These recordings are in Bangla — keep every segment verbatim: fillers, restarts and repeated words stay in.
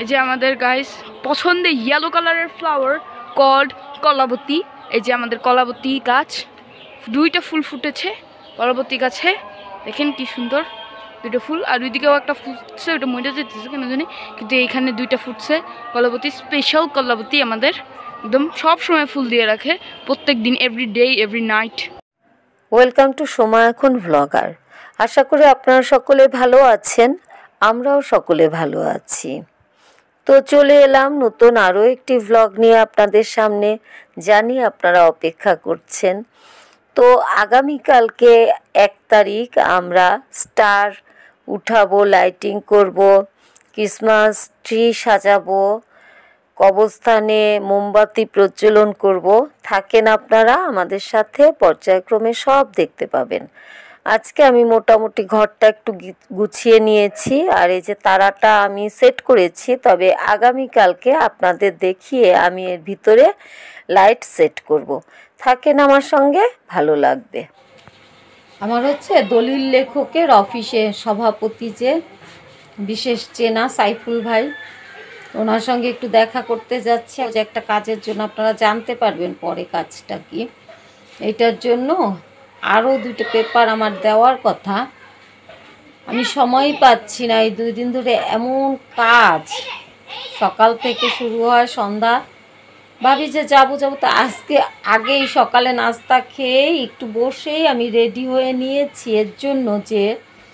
এই যে আমাদের গাইস পছন্দের ইয়েলো কালারের ফ্লাওয়ার কল্ড কলাবতী। এই যে আমাদের কলাবতী গাছ, দুইটা ফুল ফুটেছে কলাবতী গাছে, দেখেন কি সুন্দর দুইটা ফুল। আর ওইদিকেও একটা ফুটছে, ওইটা মরে যেতেছে কেন জানি, কিন্তু এইখানে দুইটা ফুটছে কলাবতী, স্পেশাল কলাবতী আমাদের, একদম সব সময় ফুল দিয়ে রাখে, প্রত্যেক দিন, every day every night. Welcome to সময় এখন ভ্লগার। আশা করি আপনারা সকলে ভালো আছেন, আমরাও সকলে ভালো আছি। তো চলে এলাম নতুন আরও একটি ভ্লগ নিয়ে আপনাদের সামনে, জানি আপনারা অপেক্ষা করছেন। তো আগামীকালকে এক তারিখ আমরা স্টার উঠাবো, লাইটিং করব, ক্রিসমাস ট্রি সাজাবো, কবরস্থানে মোমবাতি প্রজ্বলন করব। থাকেন আপনারা আমাদের সাথে, পর্যায়ক্রমে সব দেখতে পাবেন। আজকে আমি মোটামুটি ঘরটা একটু গুছিয়ে নিয়েছি, আর এই যে তারাটা আমি সেট করেছি, তবে আগামীকালকে আপনাদের দেখিয়ে আমি এর ভিতরে লাইট সেট করব। থাকেন আমার সঙ্গে, ভালো লাগবে। আমার হচ্ছে দলিল লেখকের অফিসে সভাপতি যে বিশেষ চেনা সাইফুল ভাই, ওনার সঙ্গে একটু দেখা করতে যাচ্ছে যে একটা কাজের জন্য, আপনারা জানতে পারবেন পরে কাজটা কি। এইটার জন্য আরও দুটো পেপার আমার দেওয়ার কথা, আমি সময়ই পাচ্ছি না। এই দুই দিন ধরে এমন কাজ, সকাল থেকে শুরু হয় সন্ধ্যা, ভাবি যে যাবো যাবো, তো আজকে আগেই সকালে নাস্তা খেয়েই একটু বসেই আমি রেডি হয়ে নিয়েছি এর জন্য যে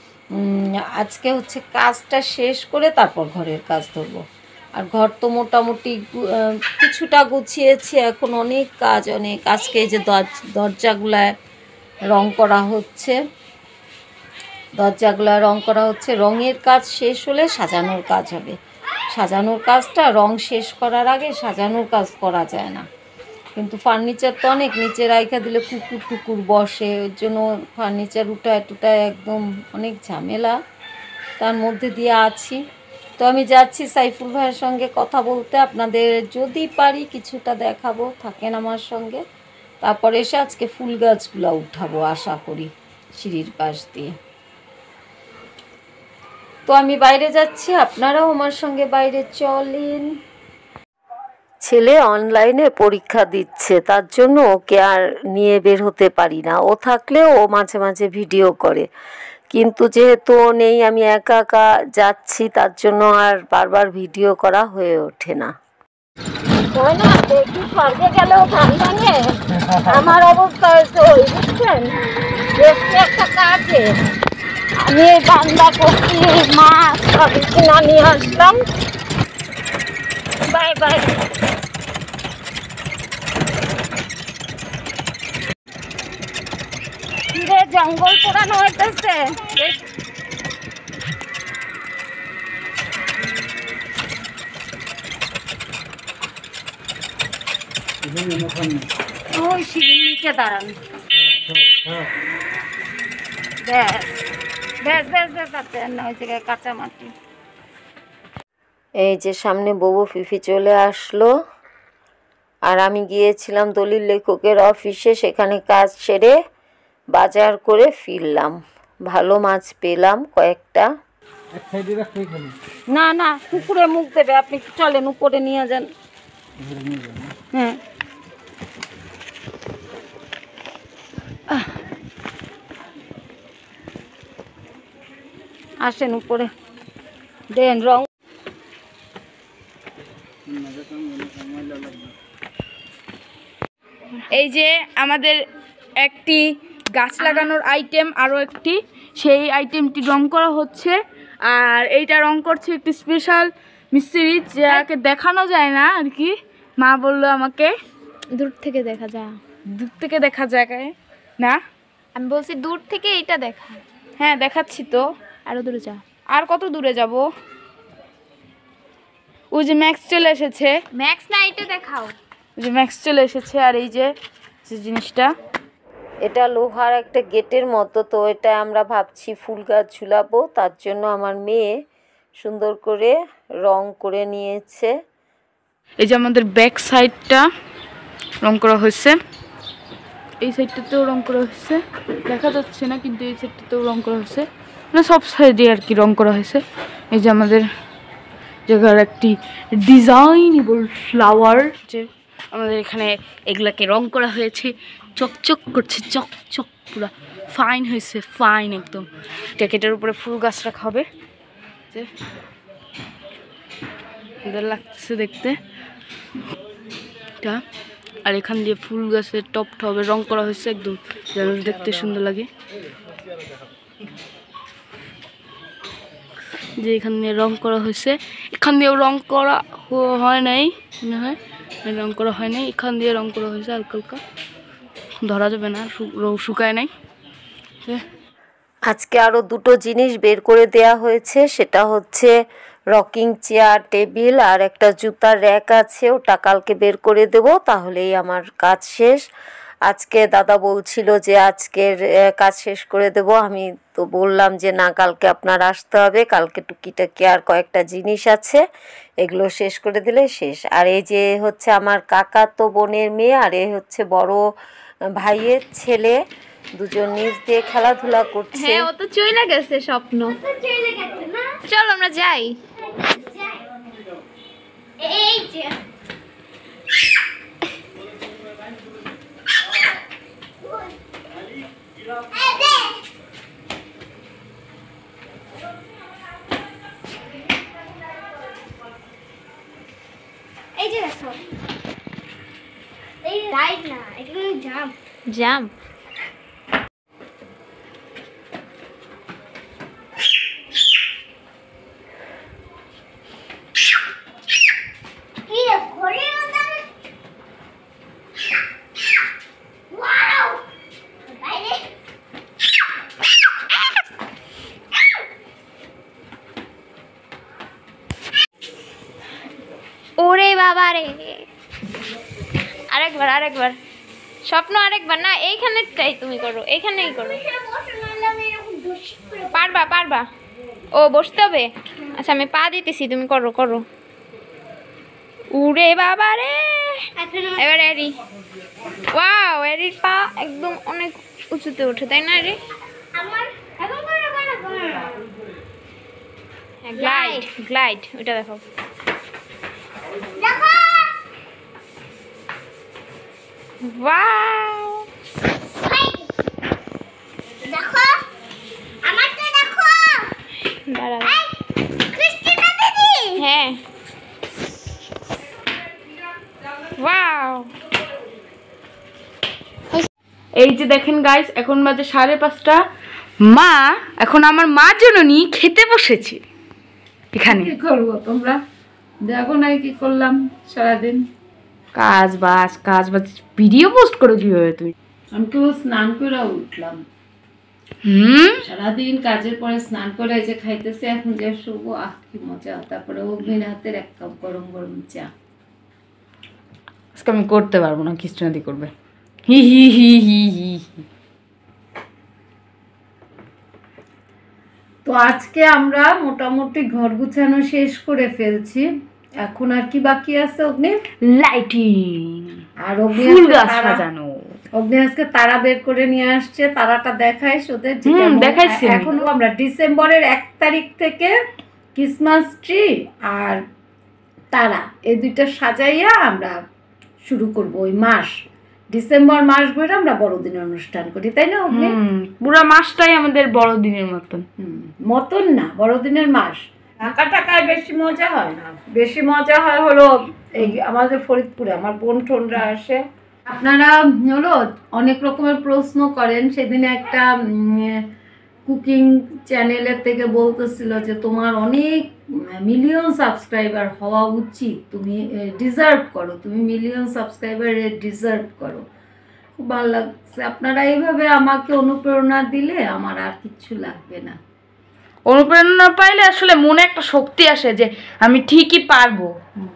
আজকে হচ্ছে কাজটা শেষ করে তারপর ঘরের কাজ ধরবো। আর ঘর তো মোটামুটি কিছুটা গুছিয়েছি, এখন অনেক কাজ, অনেক। আজকে এই যে দরজাগুলায় রং করা হচ্ছে, দরজাগুলা রং করা হচ্ছে, রঙের কাজ শেষ হলে সাজানোর কাজ হবে। সাজানোর কাজটা রং শেষ করার আগে সাজানোর কাজ করা যায় না, কিন্তু ফার্নিচার তো অনেক নিচে রাইখা দিলে কুকুর টুকুর বসে, ওর জন্য ফার্নিচার উঠায় টুটায় একদম অনেক ঝামেলা, তার মধ্যে দিয়ে আছি। তো আমি যাচ্ছি সাইফুল ভাইয়ের সঙ্গে কথা বলতে, আপনাদের যদি পারি কিছুটা দেখাবো, থাকেন আমার সঙ্গে। তারপর এসে আজকে ফুল গাছগুলো উঠাবো আশা করি সিঁড়ির পাশ দিয়ে। তো আমি বাইরে যাচ্ছি, আপনারাও আমার সঙ্গে বাইরে চলেন। ছেলে অনলাইনে পরীক্ষা দিচ্ছে, তার জন্য ওকে আর নিয়ে বের হতে পারি না। ও থাকলে ও মাঝে মাঝে ভিডিও করে, কিন্তু যেহেতু ও নেই, আমি একা একা যাচ্ছি, তার জন্য আর বারবার ভিডিও করা হয়ে ওঠে না। স্বর্গে গেলেও ঠান্ডা নেই, আমার অবস্থা হয়েছে ওই, বুঝছেন, একটা কাজে আমি বান্দা করছি, মাছ সবই কিনা নিয়ে আসলাম। Bye bye. জঙ্গল পোড়ানো হইতেছে, ওই সিঁড়ির নিচে দাঁড়ান। কাঁচা মাটি। এই যে সামনে বউ ফিফি চলে আসলো, আর আমি গিয়েছিলাম দলিল লেখকের অফিসে, সেখানে কাজ সেরে বাজার করে ফিরলাম। ভালো মাছ পেলাম কয়েকটা। না না, কুকুরে মুখ দেবে, আপনি চলেন উপরে নিয়ে যান। হ্যাঁ, আসেন উপরে দেন রং। এই যে আমাদের একটি গাছ লাগানোর আইটেম, আরও একটি, সেই আইটেমটি রং করা হচ্ছে। আর এইটা রং করছে একটি স্পেশাল মিস্ত্রি, যাকে দেখানো যায় না আর কি। মা বললো আমাকে দূর থেকে দেখা যায়, দূর থেকে দেখা যায় না, আমি বলছি দূর থেকে এইটা দেখা। হ্যাঁ দেখাচ্ছি তো, আরো দূরে যা। আর কত দূরে যাব? ওই যে ম্যাক্স চলে এসেছে। ম্যাক্স না, এটা দেখাও। ওই যে ম্যাক্স চলে এসেছে। আর এই যে জিনিসটা, এটা লোহার একটা গেটের মতো, তো এটা আমরা ভাবছি ফুল গাছ ঝুলাবো, তার জন্য আমার মেয়ে সুন্দর করে রং করে নিয়েছে। এই যে আমাদের ব্যাক সাইডটা রং করা হয়েছে, এই সাইডটাতেও রং করা হয়েছে, দেখা যাচ্ছে না কিন্তু এই সাইডটাতেও রং করা হয়েছে, মানে সব সাইডে আর কি রং করা হয়েছে। এই যে আমাদের জায়গার একটি ডিজাইনেবল ফ্লাওয়ার, যে আমাদের এখানে এগুলাকে রং করা হয়েছে, চকচক করছে, চকচক পুরা ফাইন হয়েছে, ফাইন একদম। ট্যাকেটের উপরে ফুল গাছ রাখা হবে, যে সুন্দর লাগতেছে দেখতে এটা। আর এখান দিয়ে ফুল গাছের টপ টপে রং করা হয়েছে একদম, যেন দেখতে সুন্দর লাগে। যে এখান দিয়ে রং করা হয়েছে, এখান দিয়েও রং করা হয় নাই মনে হয়, রং করা হয় নাই, এখান দিয়ে রং করা হয়েছে হালকা হালকা, ধরা যাবে না, শুকায় নাই। আজকে আরও দুটো জিনিস বের করে দেয়া হয়েছে, সেটা হচ্ছে রকিং চেয়ার, টেবিল আর একটা জুতার র্যাক আছে, ওটা কালকে বের করে দেব, তাহলেই আমার কাজ শেষ। আজকে দাদা বলছিল যে আজকের কাজ শেষ করে দেব, আমি তো বললাম যে না, কালকে আপনার আসতে হবে, কালকে টুকিটাকি আর কয়েকটা জিনিস আছে, এগুলো শেষ করে দিলে শেষ। আর এই যে হচ্ছে আমার কাকা তো বোনের মেয়ে, আর এই হচ্ছে বড় ভাইয়ের ছেলে, দুজন নিচ দিয়ে খেলাধুলা করছে। হ্যাঁ, ও তো চইলা গেছে স্বপ্ন। চল আমরা যাই। এই যে এই যে দেখো, এই রাইড না, এটা জাম্প জাম্প। ওরে বাবা রে, আরেকবার আরেকবার স্বপ্ন, আরেকবার না, এইখানেরটাই তুমি করো, এইখানেই করো। পারবা পারবা, ও বসতে হবে। আচ্ছা আমি পা দিতেছি, তুমি করো করো। উরে বাবা রে, এবার এরি, ওয়াও, এরির পা একদম অনেক উঁচুতে ওঠে, তাই না রে? গ্লাইড গ্লাইড, ওইটা দেখো। ওয়াও, দেখো আমারটা দেখো, দাঁড়াও, ক্রিস্টিনা দিদি, হ্যাঁ, ওয়াও। এই যে দেখেন গাইস, এখন বাজে সাড়ে পাঁচটা, মা এখন আমার মা জননী খেতে বসেছে এখানে। কি করবো, তোমরা দেখো না কি করলাম সারাদিন, কাজ বাজ কাজ বাজ, ভিডিও পোস্ট করো কিভাবে তুমি? আমি কেবল স্নান করে উঠলাম, হুম, সারাদিন কাজের পরে স্নান করে এই যে খাইতেছে, এখন যে শুবো, আহ কি মজা। তারপরে অগ্নির হাতের এক কাপ গরম গরম চা। আজকে আমি করতে পারবো না, কৃষ্ণাদি করবে। হি হি হি হি হি। তো আজকে আমরা মোটামুটি ঘর গুছানো শেষ করে ফেলছি, এখন আর কি বাকি আছে অগ্নি? লাইটিং আর অগ্নি ফুল আজকে গাছ তারা- সাজানো। অগ্নি আজকে তারা বের করে নিয়ে আসছে, তারাটা দেখাইস ওদের। যে হুম, কেমন- দেখাইছি আমি। এখনো আমরা ডিসেম্বরের এক তারিখ থেকে ক্রিসমাস ট্রি আর তারা এই দুইটা সাজাইয়া আমরা শুরু করব। ওই মাস ডিসেম্বর মাস ভরে আমরা বড়দিনের অনুষ্ঠান করি, তাই না অগ্নি? হুম, পুরো মাসটাই আমাদের বড়দিনের মতন। হুম, মতন না, বড়দিনের মাস। টাকা টাকায় বেশি মজা হয় না, বেশি মজা হয় হলো এই আমাদের ফরিদপুরে আমার বোন টোনরা আসে। আপনারা হলো অনেক রকমের প্রশ্ন করেন, সেদিন একটা কুকিং চ্যানেলের থেকে বলতেছিল যে তোমার অনেক মিলিয়ন সাবস্ক্রাইবার হওয়া উচিত, তুমি ডিজার্ভ করো, তুমি মিলিয়ন সাবস্ক্রাইবার ডিজার্ভ করো। খুব ভালো লাগছে, আপনারা এইভাবে আমাকে অনুপ্রেরণা দিলে আমার আর কিচ্ছু লাগবে না। অনুপ্রেরণা পাইলে আসলে মনে একটা শক্তি আসে যে আমি ঠিকই পারবো।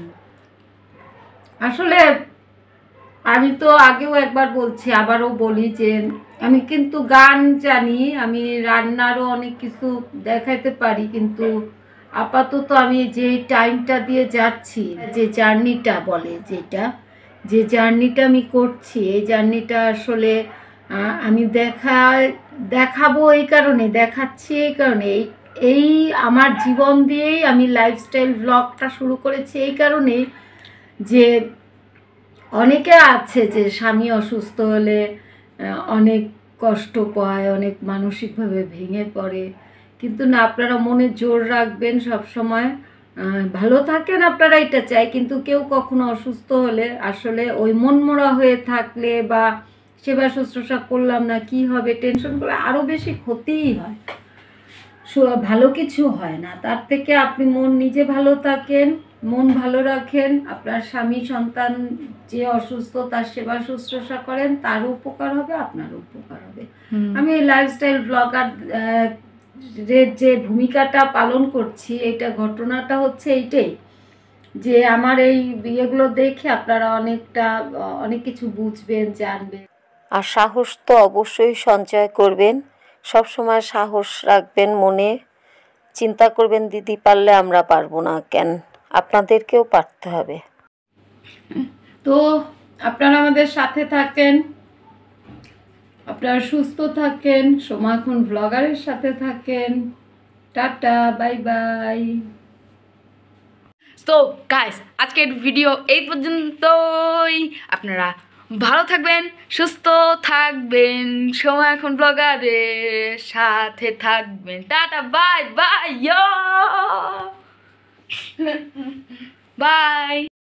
আসলে আমি তো আগেও একবার বলছি, আবারও বলি যে আমি কিন্তু গান জানি, আমি রান্নারও অনেক কিছু দেখাতে পারি, কিন্তু আপাতত আমি যে টাইমটা দিয়ে যাচ্ছি, যে জার্নিটা বলে, যেটা যে জার্নিটা আমি করছি, এই জার্নিটা আসলে আহ, আমি দেখা দেখাবো এই কারণে, দেখাচ্ছি এই কারণে, এই এই আমার জীবন দিয়েই আমি লাইফস্টাইল ব্লগটা শুরু করেছি এই কারণেই যে অনেকে আছে যে স্বামী অসুস্থ হলে অনেক কষ্ট পায়, অনেক মানসিকভাবে ভেঙে পড়ে, কিন্তু না, আপনারা মনে জোর রাখবেন, সব সময় ভালো থাকেন, আপনারা এটা চাই। কিন্তু কেউ কখনো অসুস্থ হলে আসলে ওই মনমরা হয়ে থাকলে বা সেবা শুশ্রূষা করলাম না, কি হবে, টেনশন করে আরও বেশি ক্ষতিই হয়, ভালো কিছু হয় না। তার থেকে আপনি মন নিজে ভালো থাকেন, মন ভালো রাখেন, আপনার স্বামী সন্তান যে অসুস্থ তার সেবা শুশ্রূষা করেন, তারও উপকার হবে, আপনারও উপকার হবে। আমি এই লাইফস্টাইল ব্লগার যে ভূমিকাটা পালন করছি, এটা ঘটনাটা হচ্ছে এইটাই যে আমার এই বিয়েগুলো দেখে আপনারা অনেকটা অনেক কিছু বুঝবেন, জানবেন। আর সাহস তো অবশ্যই সঞ্চয় করবেন, সব সময় সাহস রাখবেন মনে, চিন্তা করবেন দিদি পারলে আমরা পারবো না কেন, আপনাদেরকেও পারতে হবে। তো আপনারা আমাদের সাথে থাকেন, আপনারা সুস্থ থাকেন, সময় এখন ব্লগারের সাথে থাকেন। Tata, bye bye. তো গাইস, আজকের ভিডিও এই পর্যন্তই। আপনারা ভালো থাকবেন, সুস্থ থাকবেন, সময় এখন ব্লগারের সাথে থাকবেন। Tata, bye bye, by.